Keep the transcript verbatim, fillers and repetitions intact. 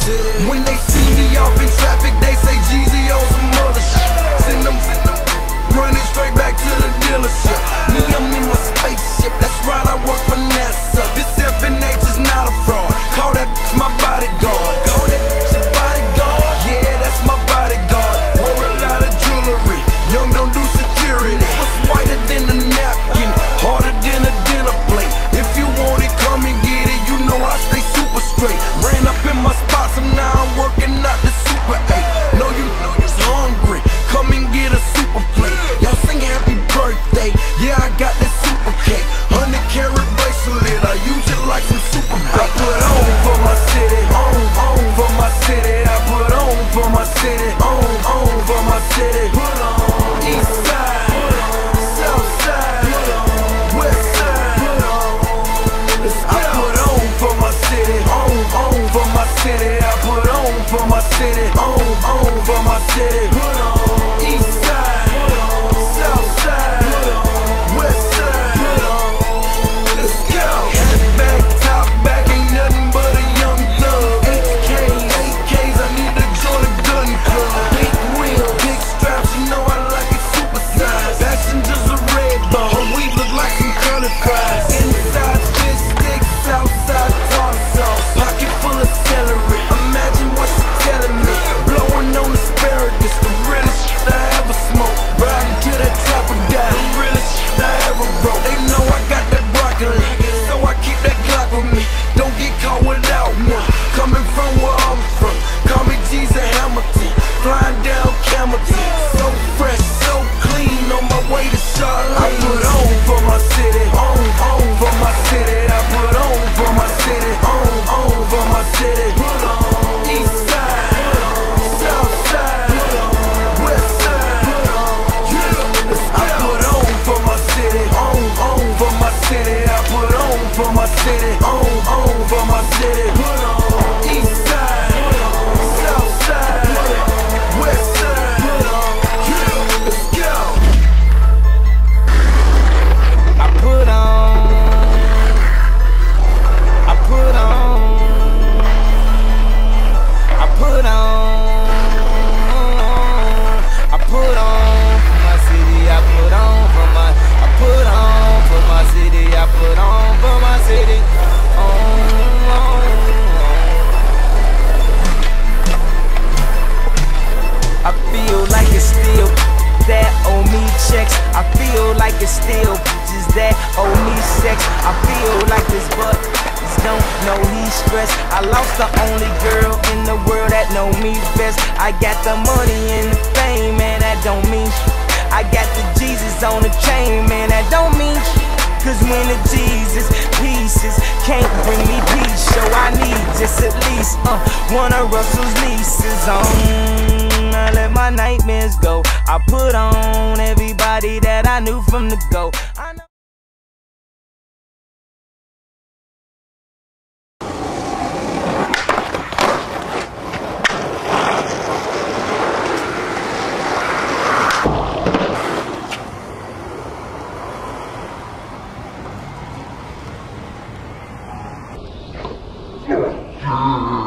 city. When they see me off in traffic, they say Jeezy on some other shit. Send them, send them, running straight back to the dealership. Me, I'm in my spaceship, that's right, I work for NASA. This F N H is not a fraud. Call that bitch my bodyguard. Call that bitch your bodyguard. Yeah, that's my bodyguard. Wore a lot of jewelry. Young don't do security. What's whiter than a napkin? Harder than a dinner plate. If you want it, come and get it. You know I stay super straight. Ran up in my spots and now I'm working out the Super eight. Know you know you're hungry. Come and get a super plate. Y'all sing happy birthday. Yeah, I got that super cake. Hundred carat bracelet. I use it like some super bait. I put on for my city. On, on for my city. I put on for my city. On, on for my city. Put on. East side. South side. West side. I put on for my city. On, on for my city. I put on for my city. On, on for my city. Put on. East side. South side. West side. Let's go. Hat back, top back, ain't nothing but a young thug. eight K, eight Ks, I need to join a gun club. Big wheel, big straps, you know I like it super size. Passengers are red bone, her weed look like some curly fries. Inside fish sticks, outside tartar sauce. Pocket full of celery, imagine what she's telling me. Blowing on asparagus, the realest shit I ever smoked. Riding to that trapper guy, the realest shit I ever broke. They know I got that broccoli, so I keep that Glock with me. Don't get caught without one. Coming from where I'm from, call me Jesus Hamilton. Flying down Camelton, so fresh, so clean, on my way to Charlotte. I put on for my city, on, on for my city. I put on for my city, on, on for my city. Put on. East side, south side, west side. I put on for my city, on, on for my city. I put on for my city, on, on for my city. Put on. East side, south side, west side. Let's go. I put on, I put on, I put on, I put on for my city. I put on for my, I put on for my city. I put on for my city. On, on, I feel like it's still that owe me checks. I feel like it's still bitches that owe me sex. I feel like this but don't know he's stressed. I lost the only girl in the world that know me best. I got the money and the fame, man, that don't mean shit. I got the Jesus on the chain, man, that don't mean shit. Cause when the Jesus pieces can't bring me peace, so I need just at least uh, one of Russell's nieces on. I let my nightmares go. I put on everybody that I knew from the go. I know Yeah.